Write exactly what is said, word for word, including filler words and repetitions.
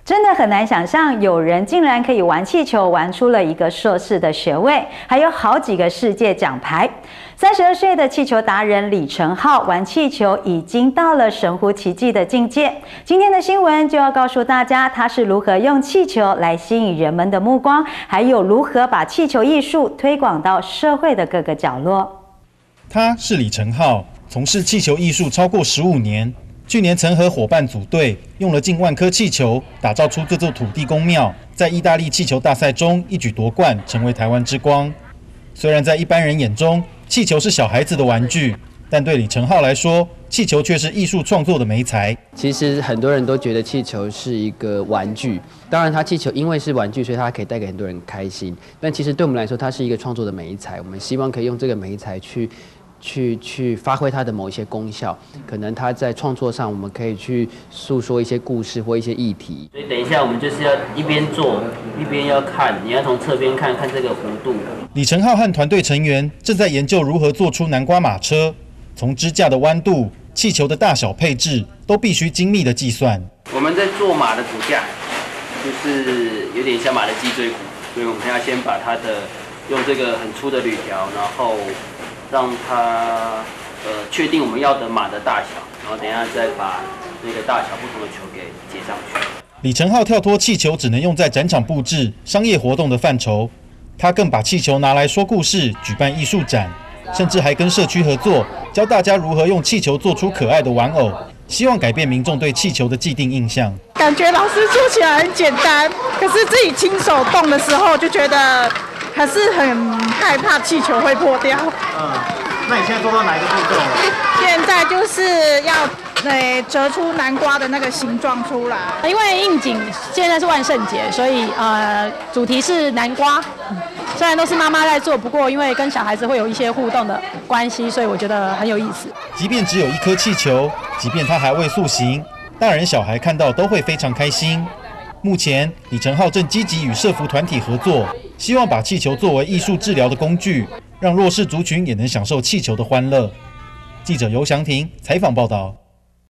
真的很难想象，有人竟然可以玩气球玩出了一个硕士的学位，还有好几个世界奖牌。三十二岁的气球达人李承浩玩气球已经到了神乎其技的境界。今天的新闻就要告诉大家，他是如何用气球来吸引人们的目光，还有如何把气球艺术推广到社会的各个角落。 他是李承浩，从事气球艺术超过十五年。去年曾和伙伴组队，用了近万颗气球，打造出这座土地公庙，在意大利气球大赛中一举夺冠，成为台湾之光。虽然在一般人眼中，气球是小孩子的玩具，但对李承浩来说，气球却是艺术创作的媒材。 其实很多人都觉得气球是一个玩具，当然它气球因为是玩具，所以它可以带给很多人开心。但其实对我们来说，它是一个创作的媒材，我们希望可以用这个媒材去。去去发挥它的某一些功效，可能它在创作上，我们可以去诉说一些故事或一些议题。 所以等一下我们就是要一边做一边要看，你要从侧边看看这个弧度。 李承浩和团队成员正在研究如何做出南瓜马车，从支架的弯度、气球的大小配置都必须精密的计算。 我们在做马的骨架，就是有点像马的脊椎骨，所以我们要先把它的用这个很粗的铝条，然后。让它呃确定我们要的马的大小，然后等一下再把那个大小不同的球给接上去。 李承浩跳脱气球只能用在展场布置、商业活动的范畴，他更把气球拿来说故事、举办艺术展，甚至还跟社区合作，教大家如何用气球做出可爱的玩偶，希望改变民众对气球的既定印象。 感觉老师做起来很简单，可是自己亲手动的时候就觉得。还是很害怕气球会破掉。 嗯，那你现在做到哪一个步骤了？ 现在就是要呃折出南瓜的那个形状出来。 因为应景现在是万圣节，所以呃主题是南瓜。虽然都是妈妈在做，不过因为跟小孩子会有一些互动的关系，所以我觉得很有意思。 即便只有一颗气球，即便它还未塑形，大人小孩看到都会非常开心。目前，李承浩正积极与社福团体合作，希望把气球作为艺术治疗的工具，让弱势族群也能享受气球的欢乐。记者游祥庭采访报道。